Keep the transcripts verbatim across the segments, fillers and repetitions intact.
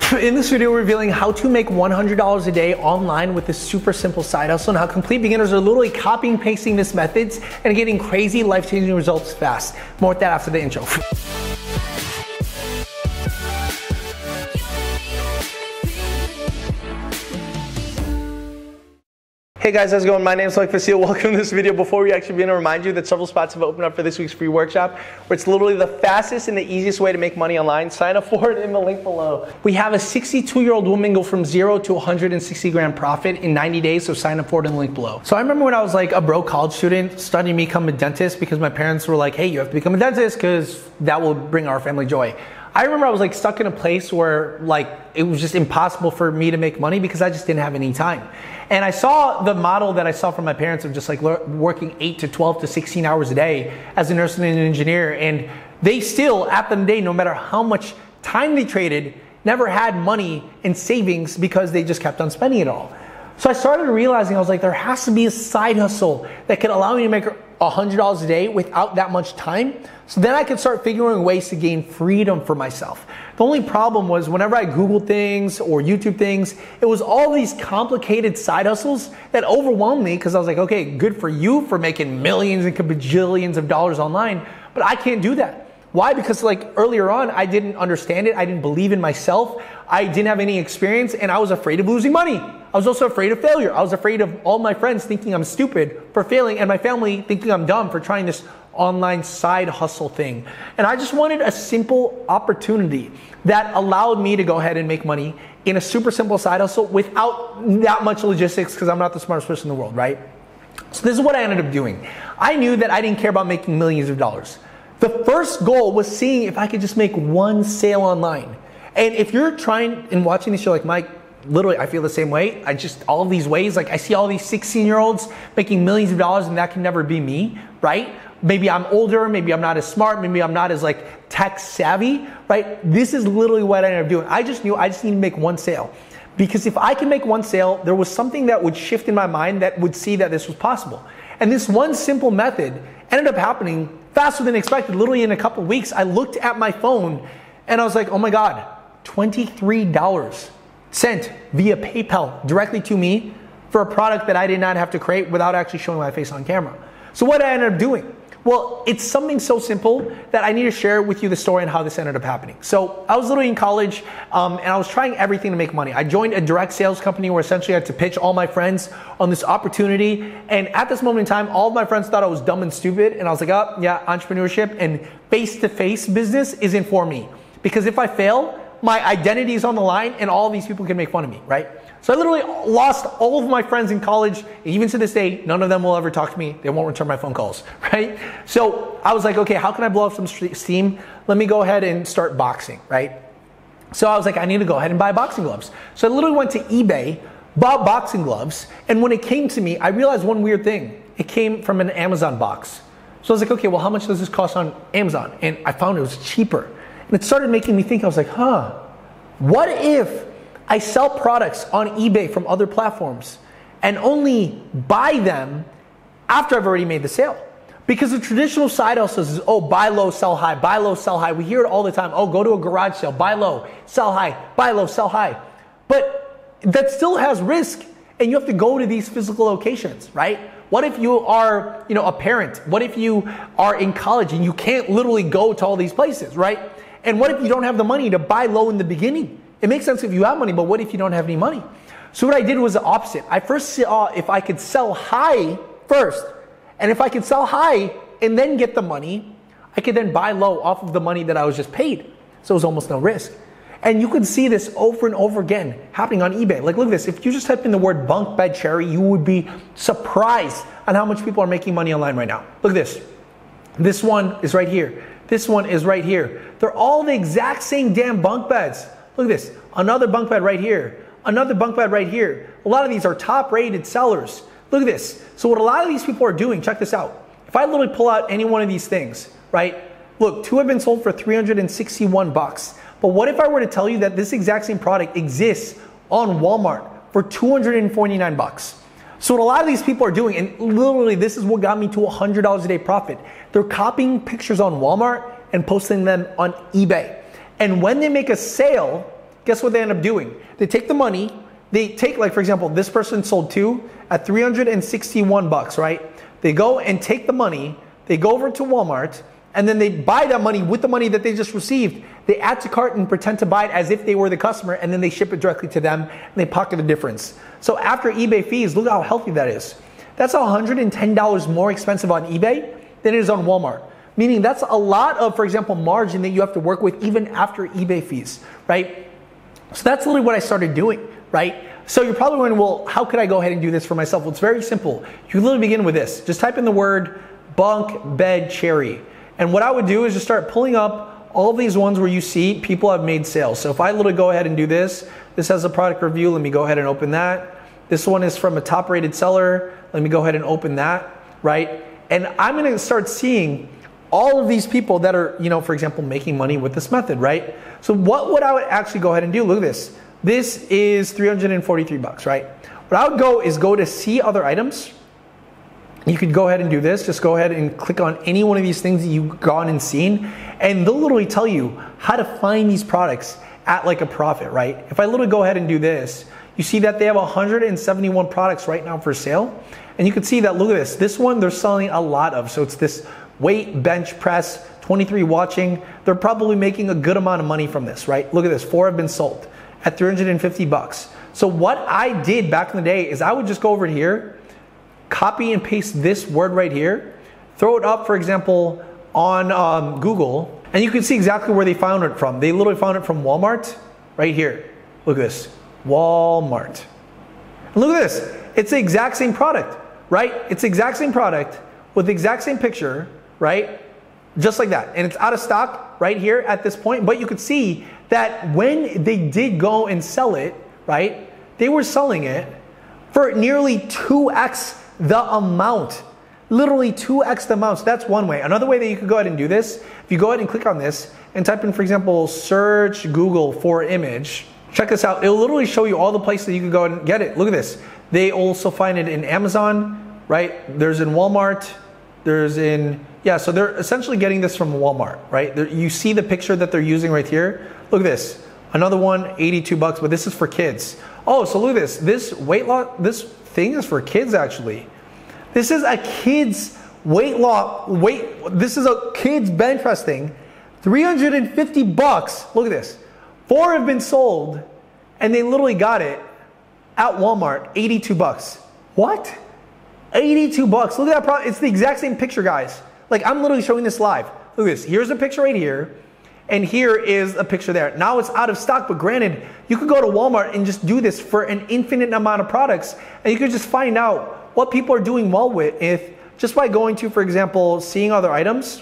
In this video, we're revealing how to make one hundred dollars a day online with this super simple side hustle and how complete beginners are literally copying and pasting these methods and getting crazy life-changing results fast. More with that after the intro. Hey guys, how's it going? My name is Mike Vasile. Welcome to this video. Before we actually begin, to remind you that several spots have opened up for this week's free workshop, where it's literally the fastest and the easiest way to make money online. Sign up for it in the link below. We have a sixty-two-year-old woman go from zero to one hundred sixty grand profit in ninety days, so sign up for it in the link below. So I remember when I was like a broke college student studying to become a dentist because my parents were like, hey, you have to become a dentist because that will bring our family joy. I remember I was like stuck in a place where like it was just impossible for me to make money because I just didn't have any time. And I saw the model that I saw from my parents of just like working eight to twelve to sixteen hours a day as a nurse and an engineer. And they still, at the end of the day, no matter how much time they traded, never had money in savings because they just kept on spending it all. So I started realizing, I was like, there has to be a side hustle that could allow me to make one hundred dollars a day without that much time. So then I could start figuring ways to gain freedom for myself. The only problem was whenever I Googled things or YouTube things, it was all these complicated side hustles that overwhelmed me because I was like, okay, good for you for making millions and bajillions of dollars online, but I can't do that. Why? Because like earlier on, I didn't understand it. I didn't believe in myself. I didn't have any experience and I was afraid of losing money. I was also afraid of failure. I was afraid of all my friends thinking I'm stupid for failing and my family thinking I'm dumb for trying this online side hustle thing. And I just wanted a simple opportunity that allowed me to go ahead and make money in a super simple side hustle without that much logistics because I'm not the smartest person in the world, right? So this is what I ended up doing. I knew that I didn't care about making millions of dollars. The first goal was seeing if I could just make one sale online. And if you're trying and watching this, you're like, Mike, literally, I feel the same way. I just, all of these ways, like I see all these sixteen year olds making millions of dollars and that can never be me, right? Maybe I'm older, maybe I'm not as smart, maybe I'm not as like tech savvy, right? This is literally what I ended up doing. I just knew I just need to make one sale. Because if I can make one sale, there was something that would shift in my mind that would see that this was possible. And this one simple method ended up happening faster than expected. Literally in a couple of weeks, I looked at my phone and I was like, oh my God, twenty-three dollars sent via PayPal directly to me for a product that I did not have to create without actually showing my face on camera. So what I ended up doing? Well, it's something so simple that I need to share with you the story and how this ended up happening. So I was literally in college um, and I was trying everything to make money. I joined a direct sales company where essentially I had to pitch all my friends on this opportunity. And at this moment in time, all of my friends thought I was dumb and stupid. And I was like, oh yeah, entrepreneurship and face-to-face business isn't for me. Because if I fail, my identity is on the line and all these people can make fun of me, right? So I literally lost all of my friends in college. Even to this day, none of them will ever talk to me. They won't return my phone calls, right? So I was like, okay, how can I blow up some steam? Let me go ahead and start boxing, right? So I was like, I need to go ahead and buy boxing gloves. So I literally went to eBay, bought boxing gloves, and when it came to me, I realized one weird thing. It came from an Amazon box. So I was like, okay, well, how much does this cost on Amazon? And I found it was cheaper. And it started making me think, I was like, huh, what if I sell products on eBay from other platforms and only buy them after I've already made the sale? Because the traditional side hustle is, oh, buy low, sell high, buy low, sell high. We hear it all the time. Oh, go to a garage sale, buy low, sell high, buy low, sell high. But that still has risk and you have to go to these physical locations, right? What if you are, you know, a parent? What if you are in college and you can't literally go to all these places, right? And what if you don't have the money to buy low in the beginning? It makes sense if you have money, but what if you don't have any money? So what I did was the opposite. I first saw if I could sell high first. And if I could sell high and then get the money, I could then buy low off of the money that I was just paid. So it was almost no risk. And you can see this over and over again happening on eBay. Like look at this. If you just type in the word bunk bed cherry, you would be surprised on how much people are making money online right now. Look at this. This one is right here. This one is right here. They're all the exact same damn bunk beds. Look at this. Another bunk bed right here. Another bunk bed right here. A lot of these are top rated sellers. Look at this. So what a lot of these people are doing, check this out. If I literally pull out any one of these things, right? Look, two have been sold for three hundred sixty-one bucks. But what if I were to tell you that this exact same product exists on Walmart for two hundred forty-nine bucks? So what a lot of these people are doing, and literally this is what got me to one hundred dollars a day profit. They're copying pictures on Walmart and posting them on eBay. And when they make a sale, guess what they end up doing? They take the money, they take, like for example, this person sold two at three hundred sixty-one bucks, right? They go and take the money, they go over to Walmart, and then they buy that money with the money that they just received. They add to cart and pretend to buy it as if they were the customer, and then they ship it directly to them, and they pocket the difference. So after eBay fees, look how healthy that is. That's one hundred ten dollars more expensive on eBay than it is on Walmart. Meaning that's a lot of, for example, margin that you have to work with even after eBay fees, right? So that's literally what I started doing, right? So you're probably wondering, well, how could I go ahead and do this for myself? Well, it's very simple. You literally begin with this. Just type in the word bunk bed cherry. And what I would do is just start pulling up all of these ones where you see people have made sales. So if I literally go ahead and do this, this has a product review. Let me go ahead and open that. This one is from a top rated seller. Let me go ahead and open that, right? And I'm gonna start seeing all of these people that are, you know, for example, making money with this method, right? So what would I would actually go ahead and do? Look at this. This is three hundred forty-three bucks, right? What I would go is go to see other items. You could go ahead and do this. Just go ahead and click on any one of these things that you've gone and seen, and they'll literally tell you how to find these products at like a profit, right? If I literally go ahead and do this, you see that they have one hundred seventy-one products right now for sale. And you can see that, look at this. This one they're selling a lot of. So it's this weight bench press, twenty-three watching. They're probably making a good amount of money from this, right? Look at this, four have been sold at three hundred fifty bucks. So what I did back in the day is I would just go over here, copy and paste this word right here, throw it up, for example, on um, Google, and you can see exactly where they found it from. They literally found it from Walmart right here. Look at this, Walmart. And look at this, it's the exact same product, right? It's the exact same product with the exact same picture, right? Just like that. And it's out of stock right here at this point. But you could see that when they did go and sell it, right? They were selling it for nearly two X the amount. Literally two X the amount. So that's one way. Another way that you could go ahead and do this, if you go ahead and click on this and type in, for example, search Google for image, check this out. It'll literally show you all the places that you can go and get it. Look at this. They also find it in Amazon, right? There's in Walmart. There's in, yeah, so they're essentially getting this from Walmart, right? There, you see the picture that they're using right here. Look at this. Another one, eighty-two bucks, but this is for kids. Oh, so look at this. This weight loss, this thing is for kids actually. This is a kid's weight loss, weight, this is a kid's bench press thing. three hundred fifty bucks. Look at this. Four have been sold and they literally got it at Walmart, eighty-two bucks. What? eighty-two bucks. Look at that product. It's the exact same picture, guys. Like, I'm literally showing this live. Look at this. Here's a picture right here. And here is a picture there. Now it's out of stock, but granted, you could go to Walmart and just do this for an infinite amount of products. And you could just find out what people are doing well with if just by going to, for example, seeing other items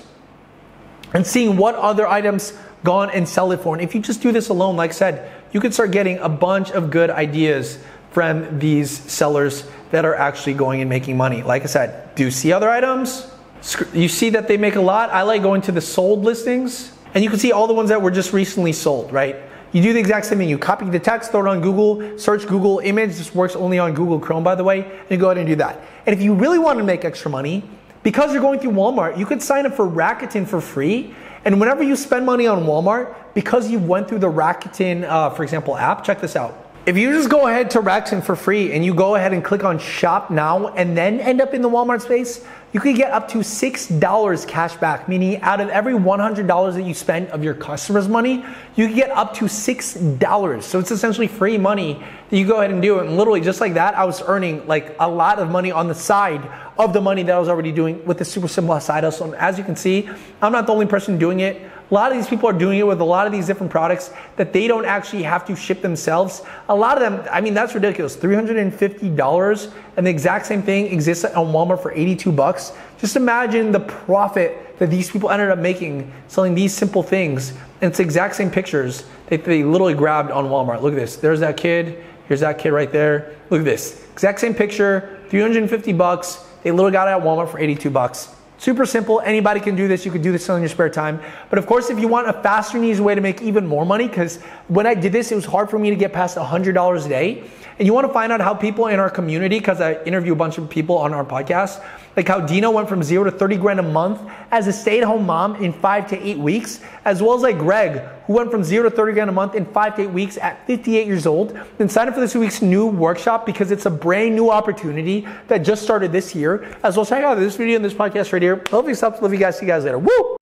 and seeing what other items gone and sell it for. And if you just do this alone, like I said, you could start getting a bunch of good ideas from these sellers that are actually going and making money. Like I said, do see other items. You see that they make a lot. I like going to the sold listings, and you can see all the ones that were just recently sold, right? You do the exact same thing. You copy the text, throw it on Google, search Google image. This works only on Google Chrome, by the way, and you go ahead and do that. And if you really want to make extra money, because you're going through Walmart, you could sign up for Rakuten for free. And whenever you spend money on Walmart, because you went through the Rakuten, uh, for example, app, check this out. If you just go ahead to Rakuten for free and you go ahead and click on shop now and then end up in the Walmart space, you could get up to six dollars cash back, meaning out of every one hundred dollars that you spend of your customers' money, you can get up to six dollars. So it's essentially free money that you go ahead and do it. And literally just like that, I was earning like a lot of money on the side of the money that I was already doing with the super simple side hustle. And as you can see, I'm not the only person doing it. A lot of these people are doing it with a lot of these different products that they don't actually have to ship themselves. A lot of them, I mean, that's ridiculous. three hundred fifty dollars, and the exact same thing exists on Walmart for eighty-two bucks. Just imagine the profit that these people ended up making selling these simple things. And it's the exact same pictures that they literally grabbed on Walmart. Look at this. There's that kid. Here's that kid right there. Look at this. Exact same picture, three hundred fifty bucks. They literally got it at Walmart for eighty-two bucks. Super simple. Anybody can do this. You could do this in your spare time. But of course, if you want a faster and easy way to make even more money, because when I did this, it was hard for me to get past one hundred dollars a day. And you want to find out how people in our community, because I interview a bunch of people on our podcast, like how Dina went from zero to thirty grand a month as a stay-at-home mom in five to eight weeks, as well as like Greg, who went from zero to thirty grand a month in five to eight weeks at fifty-eight years old. Then sign up for this week's new workshop because it's a brand new opportunity that just started this year. As well, check out this video and this podcast right here. Love you, subs. Love you guys. See you guys later. Woo!